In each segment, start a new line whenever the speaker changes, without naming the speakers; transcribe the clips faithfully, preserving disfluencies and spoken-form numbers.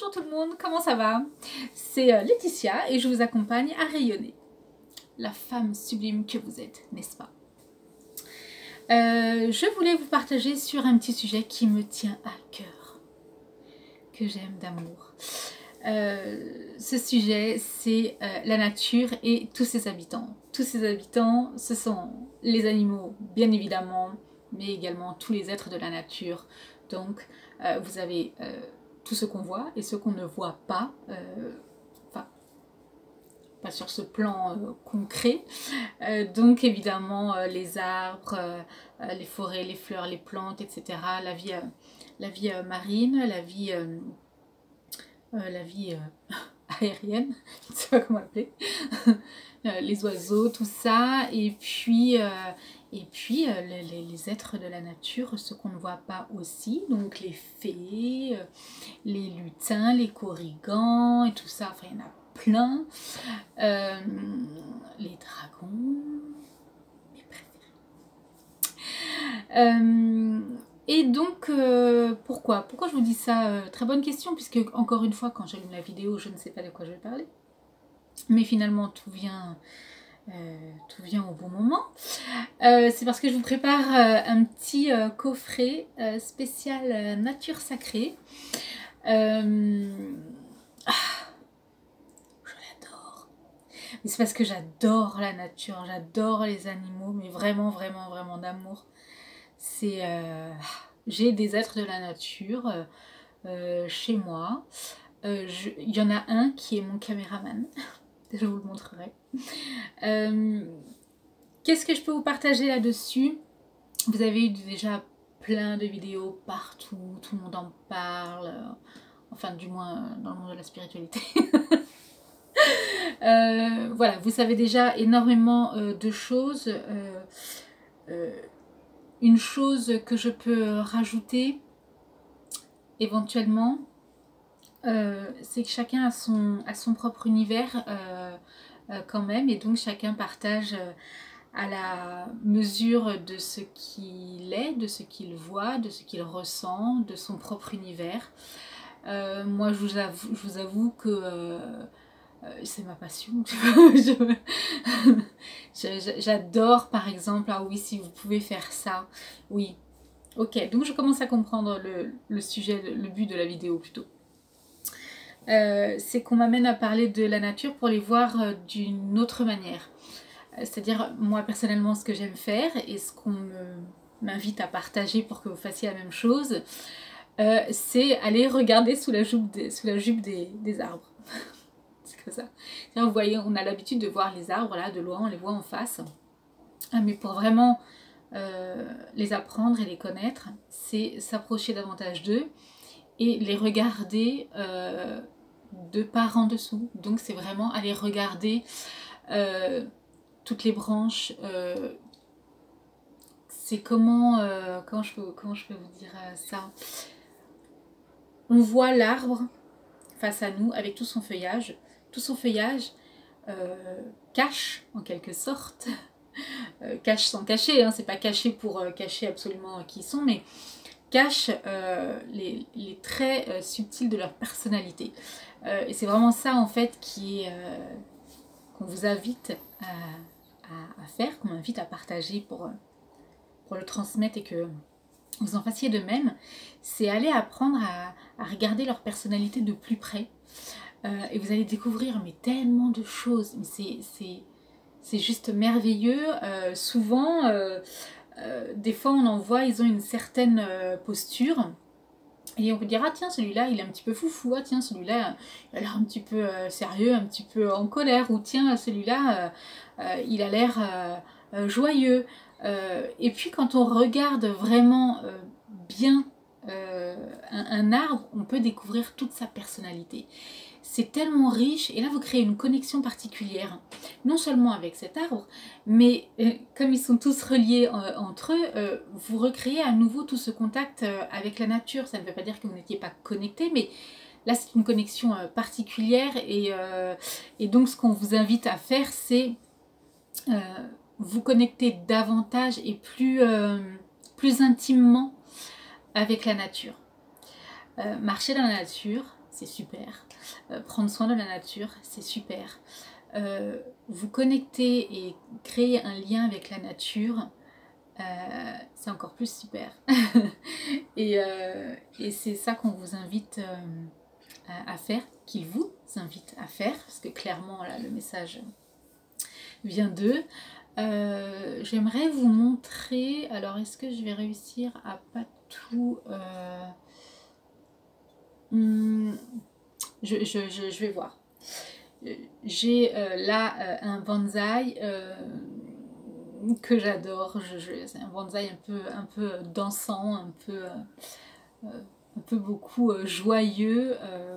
Bonjour tout le monde, comment ça va? C'est Laetitia et je vous accompagne à rayonner. La femme sublime que vous êtes, n'est-ce pas? euh, Je voulais vous partager sur un petit sujet qui me tient à cœur, que j'aime d'amour. Euh, ce sujet, c'est euh, la nature et tous ses habitants. Tous ses habitants, ce sont les animaux, bien évidemment, mais également tous les êtres de la nature. Donc, euh, vous avez euh, tout ce qu'on voit et ce qu'on ne voit pas, euh, enfin, pas sur ce plan euh, concret. Euh, donc, évidemment, euh, les arbres, euh, les forêts, les fleurs, les plantes, et cetera. La vie, euh, la vie euh, marine, la vie... Euh, Euh, la vie euh, aérienne, je ne sais pas comment l'appeler, euh, les oiseaux, tout ça, et puis, euh, et puis euh, les, les êtres de la nature, ce qu'on ne voit pas aussi, donc les fées, euh, les lutins, les corrigans, et tout ça, enfin il y en a plein, euh, les dragons, mes préférés. Euh, Et donc, euh, pourquoi Pourquoi je vous dis ça euh, Très bonne question, puisque, encore une fois, quand j'allume la vidéo, je ne sais pas de quoi je vais parler. Mais finalement, tout vient, euh, tout vient au bon moment. Euh, C'est parce que je vous prépare euh, un petit euh, coffret euh, spécial euh, nature sacrée. Euh... Ah, je l'adore. Mais c'est parce que j'adore la nature, j'adore les animaux, mais vraiment, vraiment, vraiment d'amour. C'est... Euh, j'ai des êtres de la nature euh, euh, chez moi. Euh, je, il y en a un qui est mon caméraman. Je vous le montrerai. Euh, Qu'est-ce que je peux vous partager là-dessus? Vous avez eu déjà plein de vidéos partout. Tout le monde en parle. Enfin, du moins dans le monde de la spiritualité. euh, voilà, vous savez déjà énormément euh, de choses. Euh, euh, Une chose que je peux rajouter éventuellement, euh, c'est que chacun a son, a son propre univers euh, euh, quand même, et donc chacun partage euh, à la mesure de ce qu'il est, de ce qu'il voit, de ce qu'il ressent, de son propre univers. Euh, moi, je vous avoue, je vous avoue que euh, Euh, c'est ma passion. J'adore par exemple, ah oui, si vous pouvez faire ça, oui. Ok, donc je commence à comprendre le, le sujet, le but de la vidéo plutôt. Euh, c'est qu'on m'amène à parler de la nature pour les voir euh, d'une autre manière. Euh, C'est-à-dire, moi personnellement, ce que j'aime faire et ce qu'on m'invite à partager pour que vous fassiez la même chose, euh, c'est aller regarder sous la jupe des, sous la jupe des, des arbres. Comme ça. Vous voyez, on a l'habitude de voir les arbres là de loin, on les voit en face. Mais pour vraiment euh, les apprendre et les connaître, c'est s'approcher davantage d'eux et les regarder euh, de par en dessous. Donc c'est vraiment aller regarder euh, toutes les branches. Euh, c'est comment, euh, comment, je peux, comment je peux vous dire ça? On voit l'arbre face à nous avec tout son feuillage. Tout son feuillage euh, cache en quelque sorte, euh, cache sans cacher, hein, c'est pas caché pour euh, cacher absolument qui ils sont, mais cache euh, les, les traits euh, subtils de leur personnalité. Euh, et c'est vraiment ça en fait qui est euh, qu'on vous invite à, à, à faire, qu'on m'invite à partager pour, pour le transmettre et que vous en fassiez de même, c'est aller apprendre à, à regarder leur personnalité de plus près. Euh, et vous allez découvrir mais tellement de choses, mais c'est juste merveilleux. Euh, souvent, euh, euh, des fois on en voit, ils ont une certaine euh, posture, et on peut dire, ah tiens, celui-là il est un petit peu foufou, ah tiens, celui-là il a l'air un petit peu euh, sérieux, un petit peu en colère, ou tiens, celui-là euh, euh, il a l'air euh, euh, joyeux. Euh, et puis quand on regarde vraiment euh, bien euh, un, un arbre, on peut découvrir toute sa personnalité. C'est tellement riche, et là vous créez une connexion particulière, non seulement avec cet arbre, mais euh, comme ils sont tous reliés euh, entre eux, euh, vous recréez à nouveau tout ce contact euh, avec la nature. Ça ne veut pas dire que vous n'étiez pas connecté, mais là c'est une connexion euh, particulière, et, euh, et donc ce qu'on vous invite à faire, c'est euh, vous connecter davantage et plus, euh, plus intimement avec la nature. Euh, marcher dans la nature, c'est super. Euh, prendre soin de la nature, c'est super. Euh, vous connecter et créer un lien avec la nature, euh, c'est encore plus super. et euh, et c'est ça qu'on vous invite euh, à, à faire, qu'il vous invite à faire, parce que clairement là le message vient d'eux. Euh, J'aimerais vous montrer, alors est-ce que je vais réussir à pas tout... Euh, hmm, je, je, je, je vais voir. J'ai euh, là euh, un bonsaï euh, que j'adore. C'est un bonsaï un peu, un peu dansant, un peu, euh, un peu beaucoup euh, joyeux. Euh,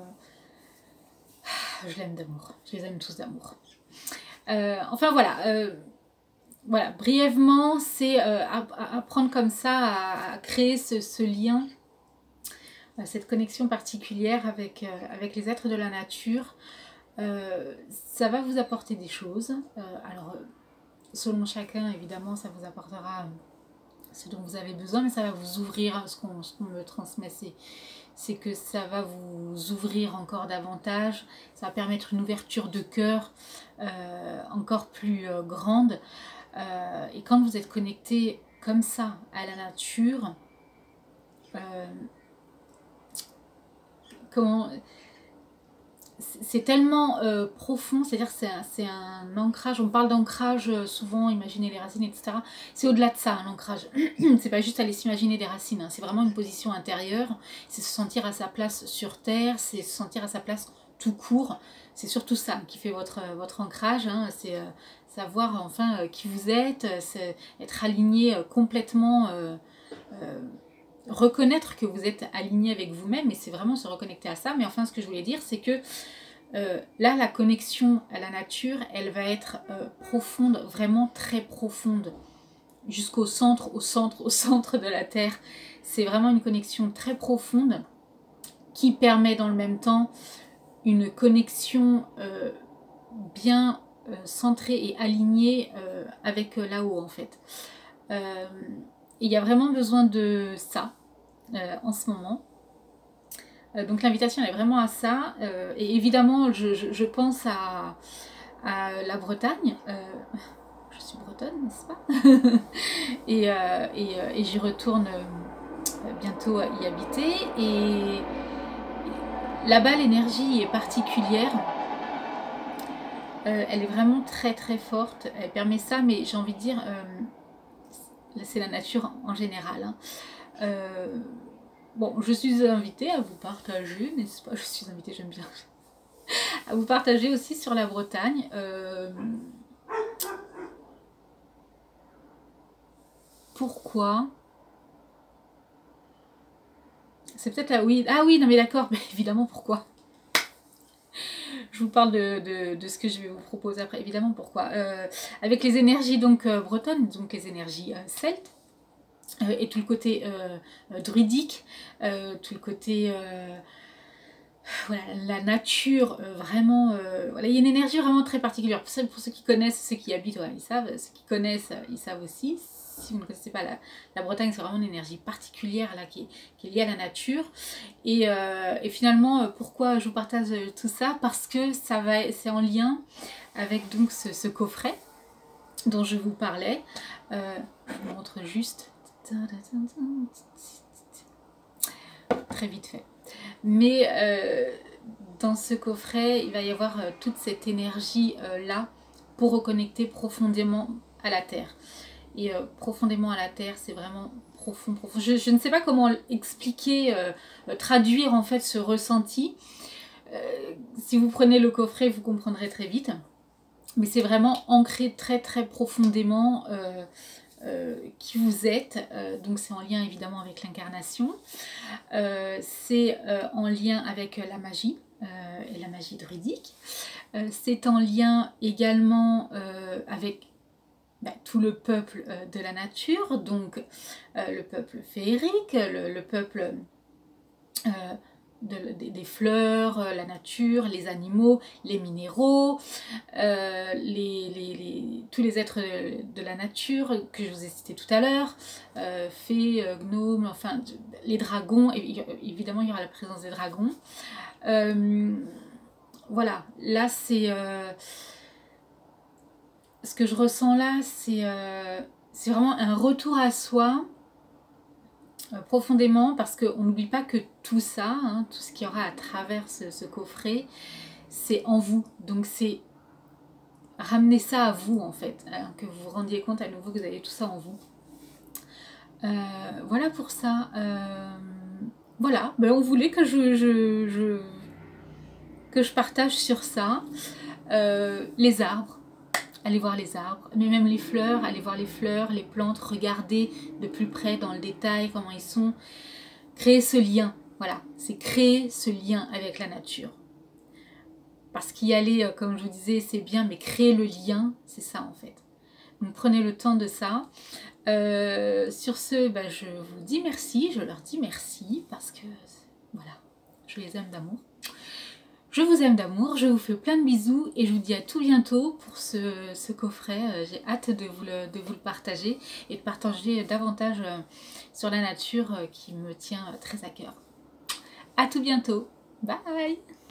je l'aime d'amour. Je les aime tous d'amour. Euh, enfin voilà. Euh, voilà, brièvement, c'est euh, apprendre comme ça à, à créer ce, ce lien, cette connexion particulière avec, euh, avec les êtres de la nature. Euh, ça va vous apporter des choses. Euh, alors, selon chacun, évidemment, ça vous apportera ce dont vous avez besoin, mais ça va vous ouvrir. Ce qu'on ce qu'on me transmet, c'est c'est que ça va vous ouvrir encore davantage. Ça va permettre une ouverture de cœur euh, encore plus euh, grande. Euh, et quand vous êtes connecté comme ça à la nature, euh, comment c'est tellement euh, profond, c'est-à-dire c'est un, un ancrage, on parle d'ancrage souvent, imaginer les racines, et cetera. C'est au-delà de ça, un ancrage. C'est pas juste aller s'imaginer des racines, hein. C'est vraiment une position intérieure, c'est se sentir à sa place sur Terre, c'est se sentir à sa place tout court. C'est surtout ça qui fait votre, votre ancrage, hein. C'est euh, savoir enfin euh, qui vous êtes, c'est être aligné euh, complètement... Euh, euh, reconnaître que vous êtes aligné avec vous-même, et c'est vraiment se reconnecter à ça. Mais enfin, ce que je voulais dire, c'est que euh, là, la connexion à la nature, elle va être euh, profonde, vraiment très profonde, jusqu'au centre, au centre, au centre de la Terre. C'est vraiment une connexion très profonde qui permet dans le même temps une connexion euh, bien euh, centrée et alignée euh, avec euh, là-haut, en fait. Euh, Il y a vraiment besoin de ça euh, en ce moment. Euh, donc l'invitation est vraiment à ça. Euh, et évidemment, je, je, je pense à, à la Bretagne. Euh, je suis bretonne, n'est-ce pas? Et, euh, et, euh, et j'y retourne euh, bientôt y habiter. Et là-bas, l'énergie est particulière. Euh, elle est vraiment très très forte. Elle permet ça, mais j'ai envie de dire... Euh, c'est la nature en général. Hein. Euh, bon, je suis invitée à vous partager, n'est-ce pas? Je suis invitée, j'aime bien. À vous partager aussi sur la Bretagne. Euh, pourquoi? C'est peut-être là, oui. Ah oui, non mais d'accord, mais évidemment pourquoi? Je vous parle de, de, de ce que je vais vous proposer après. Évidemment pourquoi. Euh, avec les énergies donc euh, bretonnes, donc les énergies euh, celtes, euh, et tout le côté euh, druidique, euh, tout le côté... Euh, voilà, la nature, euh, vraiment, euh, voilà, il y a une énergie vraiment très particulière. Pour, pour ceux qui connaissent, ceux qui habitent, ouais, ils savent. Ceux qui connaissent, euh, ils savent aussi. Si vous ne connaissez pas la, la Bretagne, c'est vraiment une énergie particulière là, qui, est, qui est liée à la nature. Et, euh, et finalement, pourquoi je vous partage tout ça? Parce que ça va, c'est en lien avec donc ce, ce coffret dont je vous parlais. Euh, je vous montre juste. Très vite fait. Mais euh, dans ce coffret, il va y avoir euh, toute cette énergie euh, là pour reconnecter profondément à la Terre. Et euh, profondément à la Terre, c'est vraiment profond, profond. Je, je ne sais pas comment expliquer, euh, traduire en fait ce ressenti. Euh, si vous prenez le coffret, vous comprendrez très vite. Mais c'est vraiment ancré très très profondément euh, euh, qui vous êtes. Euh, donc c'est en lien évidemment avec l'incarnation. Euh, c'est euh, en lien avec la magie euh, et la magie druidique. Euh, c'est en lien également euh, avec bah, tout le peuple euh, de la nature, donc euh, le peuple féerique, le, le peuple euh, de, des, des fleurs, la nature, les animaux, les minéraux, euh, les, les, les, tous les êtres de la nature que je vous ai cités tout à l'heure, euh, fées, euh, gnomes, enfin les dragons, et, évidemment il y aura la présence des dragons. Euh, voilà, là c'est... Euh, ce que je ressens là, c'est euh, c'est vraiment un retour à soi, euh, profondément, parce qu'on n'oublie pas que tout ça, hein, tout ce qu'il y aura à travers ce, ce coffret, c'est en vous. Donc c'est ramener ça à vous en fait, hein, que vous vous rendiez compte à nouveau que vous avez tout ça en vous. Euh, voilà pour ça. Euh, voilà, ben, on voulait que je, je, je, que je partage sur ça. Euh, les arbres. Allez voir les arbres, mais même les fleurs, allez voir les fleurs, les plantes, regardez de plus près dans le détail comment ils sont. Créer ce lien, voilà, c'est créer ce lien avec la nature. Parce qu'y aller, comme je vous disais, c'est bien, mais créer le lien, c'est ça en fait. Donc prenez le temps de ça. Euh, sur ce, bah, je vous dis merci, je leur dis merci, parce que, voilà, je les aime d'amour. Je vous aime d'amour, je vous fais plein de bisous et je vous dis à tout bientôt pour ce, ce coffret. J'ai hâte de vous, le, de vous le partager et de partager davantage sur la nature qui me tient très à cœur. À tout bientôt, bye!